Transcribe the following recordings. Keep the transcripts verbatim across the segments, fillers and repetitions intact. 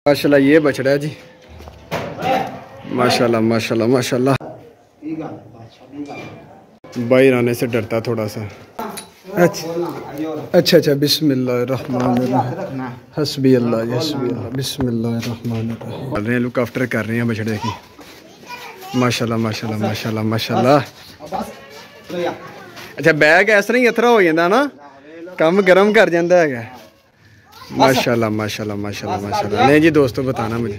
माशाल्लाह ये बछड़ा है जी। माशाल्लाह माशाल्लाह माशाल्लाह। बाहर आने से डरता थोड़ा सा। अच्छा अच्छा अच्छा बिस्मिल्लाहिर्रहमानिर्रहीम हस्बी अल्लाह हस्बी अल्लाह बिस्मिल्लाहिर्रहमानिर्रहीम। कर रहे हैं लुक आफ्टर कर रहे हैं बछड़े की। माशाल्लाह माशाल्लाह माशाल्लाह माशाल्लाह। अच्छा बैग इस तरह ही अथरा हो जाता ना, कम गर्म कर जाता है। माशाल्लाह माशाल्लाह माशाल्लाह माशाल्लाह। नहीं जी दोस्तों बताना मुझे।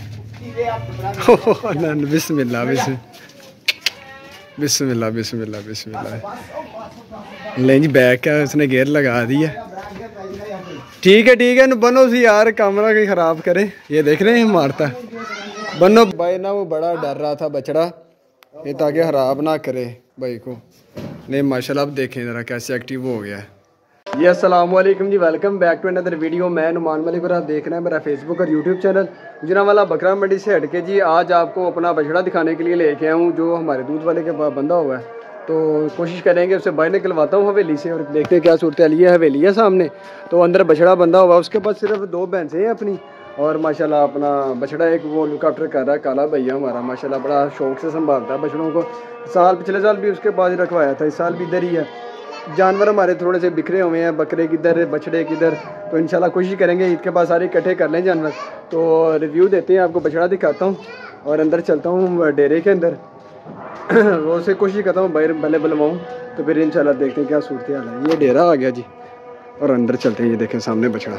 बिस्मिल्लाह बिस्मिल्लाह बिस्मिल्लाह बिस्मिल्लाह। नहीं जी बैग क्या उसने गेयर लगा दी है। ठीक है ठीक है बनो सी यार, कैमरा की खराब करे। ये देख रहे हैं मारता बनो भाई ना, वो बड़ा डर रहा था बछड़ा ये ताकि खराब ना करे भाई को। नहीं माशाल्लाह अब देखें ज़रा कैसे एक्टिव हो गया है जी। अस्सलाम वालेकुम जी, welcome back to another video. मैं नुमान मलिक और आप देख रहे हैं मेरा फेसबुक और यूट्यूब चैनल गुजरांवाला बकरा मंडी से हटके जी। आज आपको अपना बछड़ा दिखाने के लिए लेके आया हूँ जो हमारे दूध वाले के पास बंधा हुआ है। तो कोशिश करेंगे उससे बाहर निकलवाता हूँ हवेली से और देखते हैं क्या सूरत हाल। है हवेली है सामने, तो अंदर बछड़ा बंधा हुआ है, उसके पास सिर्फ दो भैंसें हैं अपनी। और माशाल्लाह अपना बछड़ा एक वो लुक आफ्टर कर रहा है, काला भैया हमारा माशाल्लाह बड़ा शौक से संभालता है बछड़ों को। साल पिछले साल भी उसके पास रखवाया था, इस साल भी इधर ही है। जानवर हमारे थोड़े से बिखरे हुए हैं, बकरे किधर बछड़े किधर, तो इंशाल्लाह कोशिश करेंगे ईद के बाद सारे इकट्ठे कर लें जानवर। तो रिव्यू देते हैं, आपको बछड़ा दिखाता हूँ और अंदर चलता हूँ डेरे के अंदर। रोज़ से कोशिश करता हूँ बाहर भले बुलवाऊँ, तो फिर इंशाल्लाह देखते हैं क्या सूरत हाल है। ये डेरा आ गया जी और अंदर चलते हैं। ये देखें सामने बछड़ा।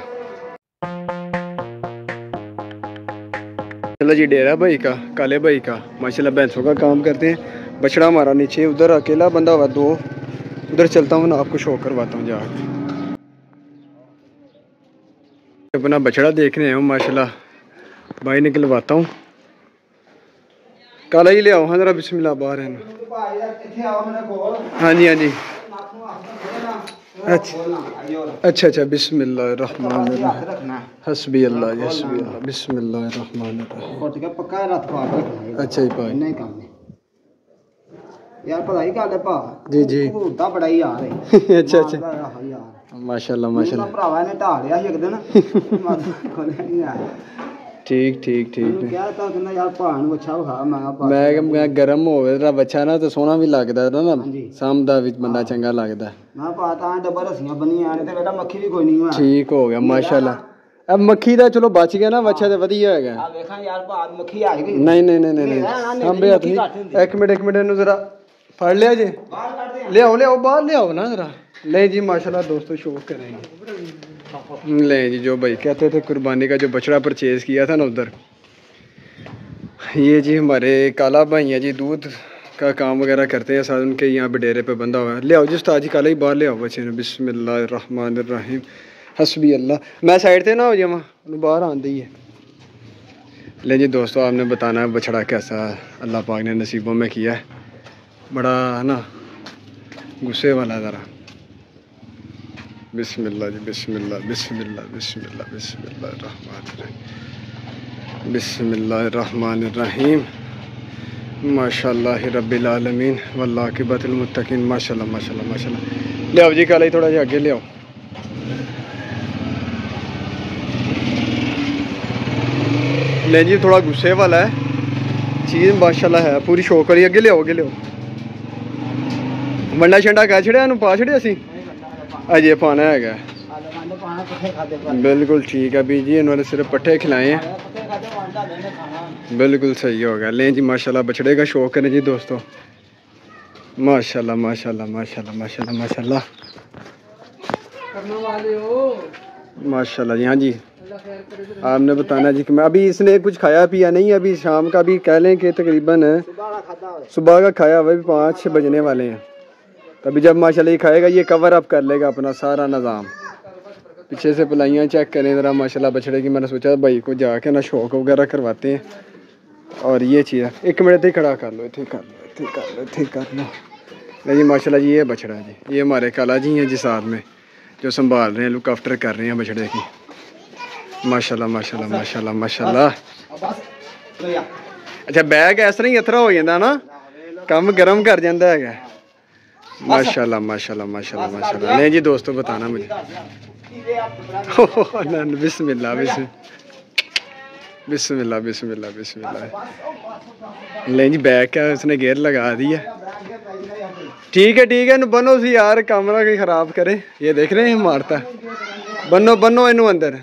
चलो जी डेरा भाई का, काले भाई का माशाल्लाह भैंसों का काम करते हैं। बछड़ा हमारा नीचे उधर अकेला बंदा हुआ दो, उधर चलता हूँ ना आपको शो करवाता हूँ जाकर। अपना बछड़ा देखने आया हूँ माशाल्लाह, भाई निकलवाता हूँ। काला ही ले आओ हाँ जरा बिस्मिल्लाह बाहर है ना। हाँ जी हाँ जी अच्छा अच्छा अच्छा बिस्मिल्लाहिर्रहमानिर्रहीम हस्बी अल्लाह हस्बी अल्लाह बिस्मिल्लाहिर्रहमानिर्रहीम। अच्छा जी भाई यार पता ही क्या पा जी जी उड़ता बड़ा ही यार है। अच्छा अच्छा माशाल्लाह माशाल्लाह भरावा ने ढा लिया एक दिन ठीक ठीक ठीक क्या था कहना यार भान बच्चा खा मैं मैं मैं गर्म होवे तेरा बच्चा ना तो सोहना भी लगदा ना ना सामदा विच बंदा चंगा लगदा। मैं पाता डब्बा रस्सियां बनी आने ते बेटा मक्खी भी कोई नहीं हुआ। ठीक हो गया माशाल्लाह। अब मक्खी दा चलो बच गया ना बच्चा ते वधिया है। आ देखा यार भान मक्खी आ गई। नहीं नहीं नहीं नहीं सामबे हाथ नहीं। एक मिनट एक मिनट इनु जरा फड़ लिया जी, ले आओ ले आओ बाहर ले आओ ना जरा। ले जी माशाल्लाह दोस्तों शौक करेंगे। ले जी जो भाई कहते थे कुर्बानी का जो बछड़ा परचेज़ किया था ना उधर, ये जी हमारे काला भाई हैं जी, दूध का काम वगैरह करते हैं साथ, उनके यहाँ पे डेरे पे बंधा हुआ है। ले आओ जी उस्ताद जी काला ही बाहर ले आओ बच्चे ने। बिस्मिल्लाहिर्रहमानिर्रहीम हस्बी अल्लाह। मैं साइड थे ना हो जावा बाहर आन दी है। ले जी दोस्तों आपने बताना है बछड़ा कैसा अल्लाह पाक ने नसीबों में किया है। बड़ा है ना गुस्से वाला ज़रा। बिस्मिल्लाह जी बिस्मिल्लाह बिस्मिल्लाह बिस्मिल्लाह बिस्मिल्लाहिर्रहमानिर्रहीम बिस्मिल्लाहिर्रहमानिर्रहीम माशाल्लाह रब्बिल आलमीन वल्लाकिबतुल मुत्तकीन। माशाल्लाह माशाल्लाह माशाल्लाह। ले आओ जी काला ही थोड़ा सा आगे ले आओ। ले जी थोड़ा गुस्से वाला है चीज़ माशाल्लाह है पूरी शौक वाली। अगे ले आओ अगे ले आओ। वंडा शंडा कह छड़िया पा छड़िया सी अजे पाना है। बिल्कुल ठीक है भी जी, इन्होंने सिर्फ पट्ठे खिलाए हैं। बिल्कुल सही हो गया। लें जी माशाल्लाह बछड़े का शौक करें जी दोस्तों। माशाल्लाह माशाल्लाह माशाल्लाह माशाल्लाह माशाल्लाह माशाल्लाह जी। हाँ जी आपने बताना जी कि मैं अभी इसने कुछ खाया पिया नहीं, अभी शाम का भी कह लें कि तकरीबन सुबह का खाया हुआ भी पाँच छः बजने वाले हैं। तभी जब माशाल्लाह ये खाएगा ये कवर अप कर लेगा अपना सारा निज़ाम। पीछे से पलाइयाँ चेक करें ज़रा माशाल्लाह बछड़े की। मैंने सोचा भाई को जाके ना शौक वगैरह करवाते हैं। और ये चीज़ है एक मिनट ही खड़ा कर लो, इतने कर लो इतने कर लो इतने कर लो। जी माशाल्लाह जी ये बछड़ा जी, ये हमारे काला जी हैं जी साथ में जो संभाल रहे हैं लुक आफ्टर कर रहे हैं बछड़े की। माशाल्लाह माशाल्लाह माशाल्लाह माशाल्लाह। अच्छा बैग इस तरह ही अथरा हो जाता ना, कम गर्म कर जाता है। माशाल्लाह माशाल्लाह माशाल्लाह माशाल्लाह। नहीं जी दोस्तों बताना मुझे। बिस्मिल्लाह बिस्मिल्लाह बिस्मिल्लाह बिस्मिल्लाह बिस्मिल्लाह। ले जी बैग क्या उसने गेयर लगा दिया। ठीक है ठीक है इन्हू बनो सी यार कमरा कोई खराब करे। ये देख रहे हैं मारता बनो बनो इनू अंदर।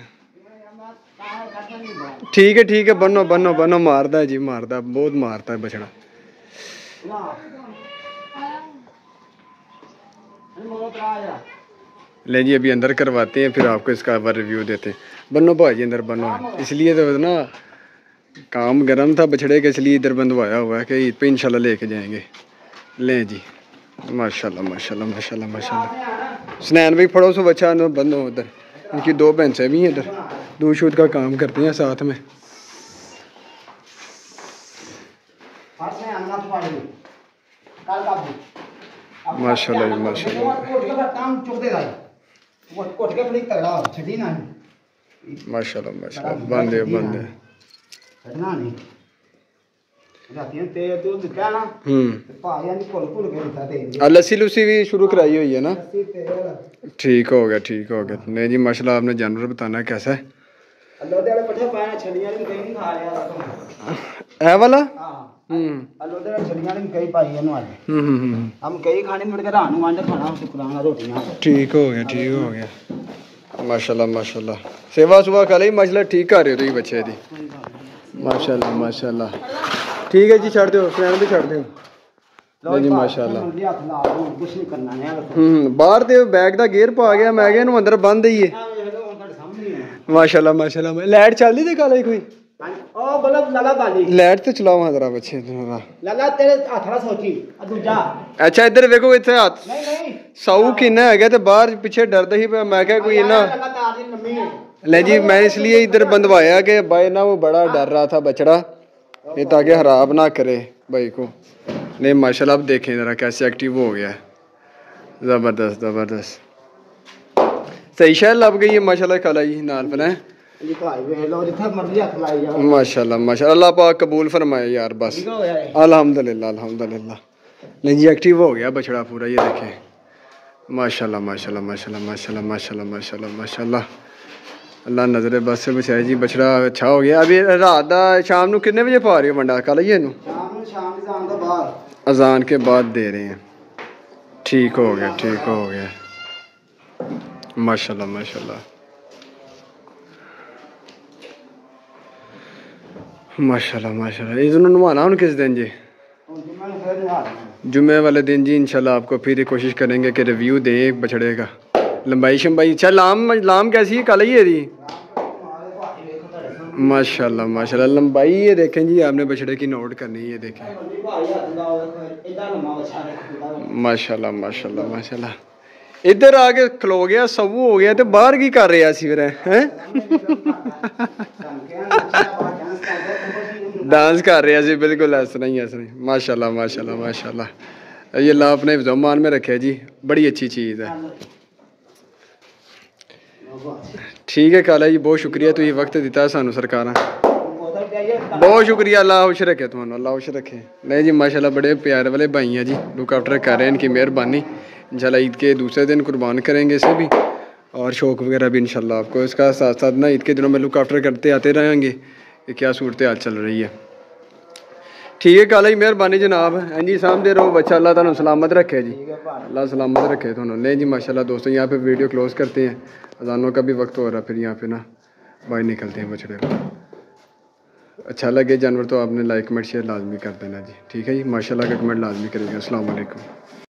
ठीक है ठीक है बनो बनो बनो मारदा है जी मारदा बहुत मारता है बछड़ा। ले जी अभी अंदर करवाते हैं फिर आपको इसका रिव्यू देते हैं। बनो भाजी अंदर बनो इसलिए तो ना काम गर्म था बछड़े के इसलिए इधर बंधवाया हुआ है कि ईद पे इंशाल्लाह लेके जाएंगे। लें जी माशाल्लाह माशाल्लाह माशाल्लाह माशाल्लाह। स्नैन भी फड़ो सो बच्चा बंद हो उधर। इनकी दो भैंसें भी हैं इधर दूध शूध का काम करती हैं साथ में। माशाल्लाह माशाल्लाह माशाल्लाह माशाल्लाह बंद है बंद है। लस्सी लुस्सी भी शुरू कराई हुई है ना। ठीक हो गया ठीक हो गया। नहीं जी माशाल्लाह आपने जानवर बताना कैसा है। है वाला ठीक हो गया ठीक हो गया माशाल्लाह माशाल्लाह। सेवा सुबह खा ली माशाल्लाह ठीक कर रहे हो तुम बच्चे दी माशाल्लाह माशाल्लाह। ठीक है जी छड़ दो फ्रेंड भी छड़ दो जी माशाल्लाह। हम्म बाहर ते बैग दा गेयर पा गया मैं गया अंदर बंद ही है माशाल्लाह माशाल्लाह। लाइट चलदी ते काले कोई ओ बल्ब लगा बाली लाइट ते चलाओ जरा बच्चे लगा तेरे हथ ना सोची दूजा। अच्छा इधर देखो इथे हाथ नहीं नहीं साऊ किन्ना है ते बाहर पीछे डरदा ही मैं क्या कोई ना ले जी मैं इसलिए इधर बंधवाया कि भाई ना वो बड़ा डर रहा था बछड़ा ये ताकि खराब ना करे भाई को। नहीं माशाल्लाह अब देखें ज़रा कैसे एक्टिव हो गया है ज़बरदस्त ज़बरदस्त। सही शहर लग गई है माशाल्लाह कला जी नाल फल माशाल्लाह माशाल्लाह। अल्लाह पाक कबूल फरमाए यार बस अल्हम्दुलिल्लाह अल्हम्दुलिल्लाह। नहीं जी एक्टिव हो गया बछड़ा पूरा ये देखें माशाल्लाह माशाल्लाह माशाल्लाह माशाल्लाह माशाल्लाह माशाल्लाह माशाल्लाह। अल्लाह नजरे बस से बचाए जी बछड़ा अच्छा हो गया। अभी रात का शाम को कितने बजे पा रही हो वंडा कल ही अजान के बाद दे रहे हैं। ठीक हो गया ठीक हो गया माशाल्लाह माशाल्लाह माशाल्लाह माशाल्लाह। इस दिन नवाना हूँ किस दिन जी जुम्मे वाले दिन जी इंशाल्लाह आपको फिर कोशिश करेंगे कि रिव्यू दें बछड़े का लंबाई शंबाई। अच्छा लाम लाम कैसी है कल ही है जी माशाल्लाह माशाल्लाह। लंबाई ये देखें जी आपने बछड़े की नोट करनी है देखें माशाल्लाह माशाल्लाह माशाल्लाह। इधर आके खलो गया सब हो गया तो बाहर की कर रहे फिर हैं डांस कर रहे सी बिल्कुल ऐसा नहीं ऐसा नहीं माशाल्लाह माशाल्लाह माशाल्लाह। ये अल्लाह अपने ज़मान में रखे जी बड़ी अच्छी चीज़ है। ठीक है काला जी बहुत शुक्रिया तुम वक्त दिता सानू सरकार बहुत शुक्रिया अल्लाह खुश रखे तुहानू अल्लाह खुश रखे। नहीं जी माशाल्लाह बड़े प्यारे वाले भाई हैं जी लुक आफ्टर कर रहे हैं इनकी मेहरबानी। इंशाल्लाह ईद के दूसरे दिन कुर्बान करेंगे इसे भी और शौक वगैरह भी इंशाल्लाह आपको इसका साथ साथ ना ईद के दिनों में लुक आफ्टर करते आते रहेंगे कि क्या सूरत हाल चल रही है। ठीक है काला जी मेहरबानी जनाब हाँ जी सामने रहो बच्चा अल्लाह तुहानू सलामत रखे जी अल्लाह सलामत रखे तुहानू। नहीं जी माशाल्लाह दोस्तों यहाँ पे वीडियो क्लोज करते हैं अजानों का भी वक्त हो रहा है फिर यहाँ पे ना बाहर निकलते हैं बछड़े को। अच्छा लगे जानवर तो आपने लाइक कमेंट शेयर लाजमी कर देना जी। ठीक है जी माशाल्लाह का कमेंट लाजमी करेंगे। अस्सलाम वालेकुम।